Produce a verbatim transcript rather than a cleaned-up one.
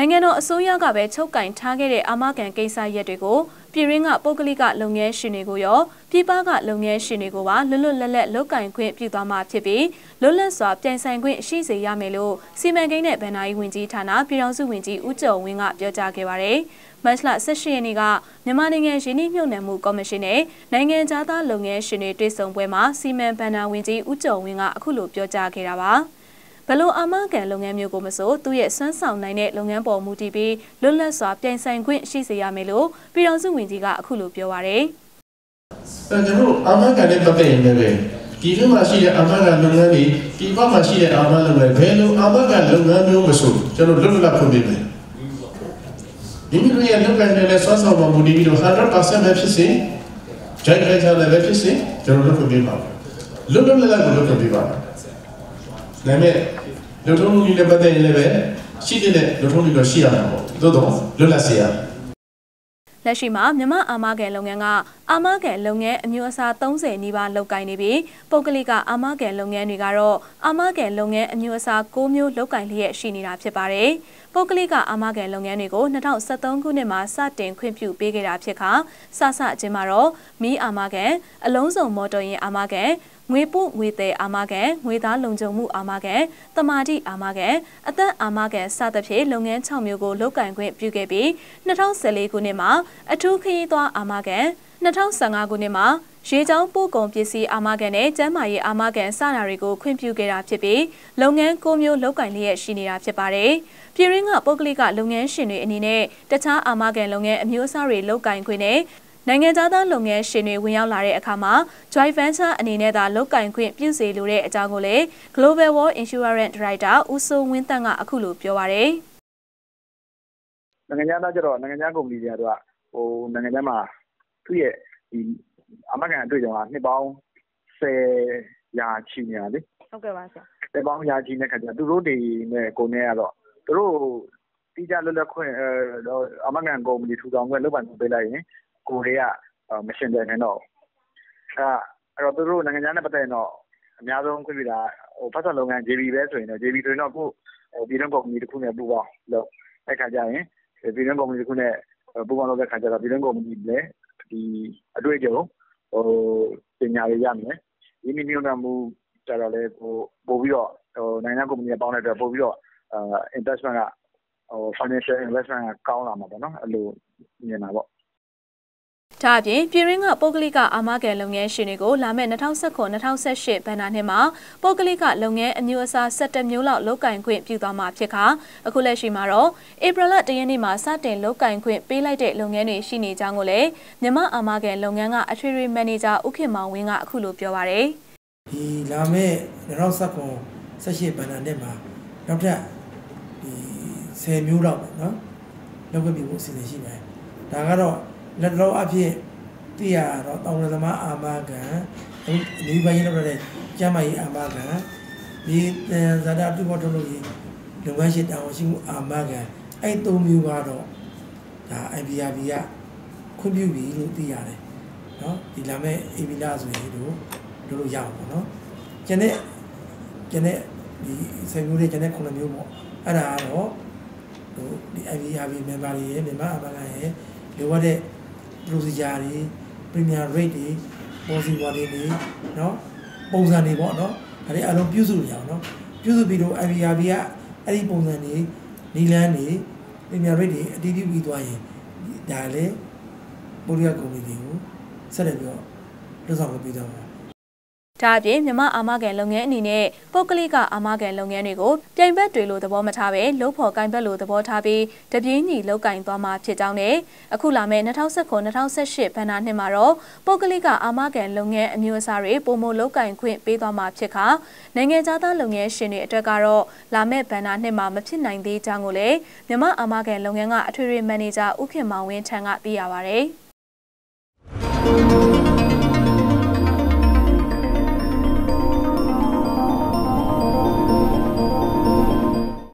နိုင်ငံတော်အစိုးရကပဲချုပ်ကင်ထားခဲ့တဲ့အာမခံကိစ္စရပ်တွေကိုပြည်ရင်းကပုဂ္ဂလိကလုပ်ငန်းရှင်တွေကိုရောပြည်ပကလုပ်ငန်းရှင်တွေကိုပါလွတ်လွတ်လပ်လပ်လုပ်ကင်ခွင့်ပြုသွားမှာဖြစ်ပြီးလွတ်လပ်စွာပြိုင်ဆိုင်ခွင့်ရှိစေရမယ်လို့စီမံကိန်းနဲ့ဗဏ္ဍာရေးဝန်ကြီးဌာနပြည်ထောင်စုဝန်ကြီးဦးကျော်ဝင်းကပြောကြားခဲ့ပါတယ်။မတ်လဆယ့်ရှစ်ရက်နေ့ကမြန်မာနိုင်ငံရင်းနှီးမြှုပ်နှံမှုကော်မရှင်နဲ့နိုင်ငံခြားသားလုပ်ငန်းရှင်တွေတွေ့ဆုံပွဲမှာစီမံဘဏ္ဍာဝန်ကြီးဦးကျော်ဝင်းကအခုလိုပြောကြားခဲ့တာပါ။ဘလို့အာမခံလုပ်ငန်းမျိုးကိုမဆိုသူရဲ့စွမ်းဆောင်နိုင်တဲ့လုပ်ငန်းပေါ်မူတည်ပြီးလွတ်လပ်စွာပြိုင်ဆိုင်ခွင့်ရှိစေရမယ်လို့ပြည်ထောင်စုဝန်ကြီးကအခုလိုပြောပါရယ်။အဲကျွန်တော်အာမခံတဲ့ပတ်သက်ရင်လည်းဒီလိုမှရှိတဲ့အာမခံလုပ်ငန်းတွေဒီဘက်မှာရှိတဲ့အာမခံလုပ်ငန်းဘယ်လိုအာမခံလုပ်ငန်းမျိုးမဆိုကျွန်တော်လွတ်လွတ်လပ်ဖွင့်ပြမယ်။ဒီလိုရဲ့လုပ်ငန်းတွေလည်းစွမ်းဆောင်မှုမူတည်ပြီးတော့ one hundred percent ပဲဖြစ်စေဂျိုင်းဂျိုင်းလည်းပဲဖြစ်စေကျွန်တော်လွတ်ဖွင့်ပြပါမယ်။လွတ်လွတ်လပ်လပ်ကိုလွတ်ဖွင့်ပြပါမယ်။ဒါပေမဲ့လူထုမှုတွေပတ်သက်ရင်လည်းရှိတဲ့လူထုမှုတွေရှိရမှာပေါ့သို့တော့လွတ်လပ်စေရလက်ရှိမှာမြန်မာအာမခံလုပ်ငန်းကအာမခံလုပ်ငန်းအမျိုးအစားသုံးဆယ်နီးပါးလုပ်ကိုင်နေပြီးပုဂ္ဂလိကအာမခံလုပ်ငန်းတွေကတော့အာမခံလုပ်ငန်းအမျိုးအစား၉မျိုးလုပ်ကိုင်လျက်ရှိနေတာဖြစ်ပါတယ်။ပုဂ္ဂလိကအာမခံလုပ်ငန်းတွေကို၂၀၁၃ခုနှစ်မှာစတင်ခွင့်ပြုပေးခဲ့တာဖြစ်ခါစစချင်းမှာတော့မီးအာမခံအလုံးစုံမော်တော်ယာဉ်အာမခံငွေပုငွေသေးအာမခံငွေသားလုံခြုံမှုအာမခံတမာတိအာမခံအသက်အာမခံစသဖြင့်လုပ်ငန်း၆မျိုးကိုလုပ်ကိုင်ခွင့်ပြုခဲ့ပြီး၂၀၁၄ခုနှစ်မှာအထူးခရီးသွားအာမခံ၂၀၁၅ခုနှစ်မှာရေချောင်းပို့ကုန်ပစ္စည်းအာမခံနဲ့ကျန်းမာရေးအာမခံစတာတွေကိုခွင့်ပြုခဲ့တာဖြစ်ပြီးလုပ်ငန်း၉မျိုးလုပ်ကိုင်လျက်ရှိနေတာဖြစ်ပါတယ်။ပြည်ရင်းကပုဂ္ဂလိကလုပ်ငန်းရှင်တွေအနေနဲ့တခြားအာမခံလုပ်ငန်းအမျိုးအစားတွေလုပ်ကိုင်ခွင့်နဲ့နိုင်ငံသားသားလုပ်ငန်းရှင်တွေဝင်ရောက်လာတဲ့အခါမှာ joint venture အနေနဲ့သာလုပ်ကိုင်ခွင့်ပြုစေလိုတဲ့အကြောင်းကိုလည်း Global World Insurance Director ဦးစိုးဝင်းတန့်ကအခုလိုပြောပါရယ်။နိုင်ငံသားကျတော့နိုင်ငံသားကုမ္ပဏီတွေကတော့ဟိုနိုင်ငံသားမှာသူ့ရဲ့ဒီအာမခံအတွေ့အကြုံကနှစ်ပေါင်းဆယ်ရာချီနေတာလေ။ဟုတ်ကဲ့ပါဆရာ။နှစ်ပေါင်းရာချီတဲ့ခါကျသူတို့တွေနဲ့ကိုယ်နဲ့ကတော့သူတို့တိကျလွတ်လပ်ခွင့်အာမခံကုမ္ပဏီထူထောင်ခွင့်လုပ်ပိုင်ပေးလိုက်ရင်ကိုတွေကမရှင်တယ်နဲ့တော့အဲအဲ့တော့သူတို့နိုင်ငံခြားနဲ့ပတ်သက်ရင်တော့အများဆုံးခွင့်ပြုတာဟိုဖတ်စာလုပ်ငန်း ဂျေ ဘီ ပဲဆိုရင်တော့ ဂျေ ဘီ ဆိုရင်တော့ကိုပြည်တွင်းကုမ္ပဏီတစ်ခုနဲ့ပူးပေါင်းလုပ်အဲ့ခါကျရင်ပြည်တွင်းကုမ္ပဏီတစ်ခုနဲ့ပူးပေါင်းလုပ်တဲ့ခါကျတော့ပြည်တွင်းကုမ္ပဏီလည်းဒီအတွေ့အကြုံဟိုပညာတွေရမယ်ဒီနည်းမျိုးနဲ့မူကြတော့လေဟိုပို့ပြီးတော့ဟိုနိုင်ငံကုမ္ပဏီနဲ့ပေါင်းတဲ့အတွက်ပို့ပြီးတော့ investment ကဟို financial investment ကကောင်းလာမှာပေါ့နော်အဲ့လိုမြင်တာပေါ့ဒါအပြင်ပြည်ရင်းကပုဂ္ဂလိကအာမခံလုပ်ငန်းရှင်တွေကိုလာမယ့်၂၀၁၉-၂၀၁၈ဘဏ္ဍာနှစ်မှာပုဂ္ဂလိကလုပ်ငန်းအမျိုးအစား၁၁မျိုးလောက်လုပ်ကိုင်ခွင့်ပြုသွားမှာဖြစ်ခါအခုလက်ရှိမှာတော့ဧပြီလတရက်နေ့မှာစတင်လုပ်ကိုင်ခွင့်ပေးလိုက်တဲ့လုပ်ငန်းတွေရှိနေကြောင်းကိုလည်းမြန်မာအာမခံလုပ်ငန်းကအထွေထွေမန်နေဂျာဦးခင်မောင်ဝင်းကအခုလိုပြောပါရယ်ဒီလာမယ့်၂၀၁၉-၁၈ဘဏ္ဍာနှစ်မှာနောက်ထပ်ဒီဆယ်မျိုးလောက်ပေါ့နော်လုပ်ခွင့်ပြုဖို့အစီအစဉ်ရှိပါတယ်ဒါကတော့လက်တော်အဖြစ်တည်ရတော့တောင်းရသမားအာမခံဒီပိုင်းရောက်တဲ့ကျမ်းမာရေးအာမခံဒီဇာတာပြုဖို့ထုတ်လို့ရေးလုပ်ငန်းရှင်တာဝန်ရှိမှုအာမခံအဲ့သုံးမျိုးကတော့ဒါ I B R B ကခွင့်ပြုပြီလို့သိရတယ်နော်ဒီလာမဲ့ A B လာဆိုရင်တို့တို့လို့ရအောင်ပေါ့နော်ကျန်တဲ့ကျန်တဲ့ဒီဆယ်မျိုးတွေကျန်တဲ့ခုနှစ်မျိုးပေါ့အဲ့ဒါကတော့ဟိုဒီ I B R B member တွေရဲ့မြန်မာအာမခံရဲ့လိုအပ်တဲ့ procedure တွေ premium rate တွေ policy warranty တွေเนาะပုံစံတွေပေါ့เนาะဒါတွေအလုံးပြုစုရအောင်เนาะပြုစုပြီးတော့ I B R B ကအဲ့ဒီပုံစံတွေနီလန်းတွေ premium rate တွေအတည်ပြုပြီးသွားရင်ဒါလည်းပုဂ္ဂလိကကုမ္ပဏီတွေကိုဆက်လက်ပြီးတော့လုပ်ဆောင်ပေးသွားပါဒါအပြင်မြန်မာအာမခံလုပ်ငန်းအနေနဲ့ပုဂ္ဂလိကအာမခံလုပ်ငန်းတွေကိုပြိုင်ဘက်တွေလိုသဘောမထားပဲလုပ်ဖို့ကိုင်ဘက်လိုသဘောထားပြီးတပြေးညီလုပ်ကင်သွားမှာဖြစ်ကြောင်းနဲ့အခုလာမယ့်၂၀၁၉-၂၀၁၈ဘဏ္ဍာနှစ်မှာတော့ပုဂ္ဂလိကအာမခံလုပ်ငန်းအမျိုးအစားတွေပုံမလုပ်ကင်ခွင့်ပေးသွားမှာဖြစ်ခါနိုင်ငံခြားသားလုပ်ငန်းရှင်တွေအတွက်ကတော့လာမယ့်ဘဏ္ဍာနှစ်မှာမဖြစ်နိုင်သေးကြောင်းကိုလည်းမြန်မာအာမခံလုပ်ငန်းကအထွေထွေမန်နေဂျာဦးခင်မောင်ဝင်းထံကသိရပါဗျ။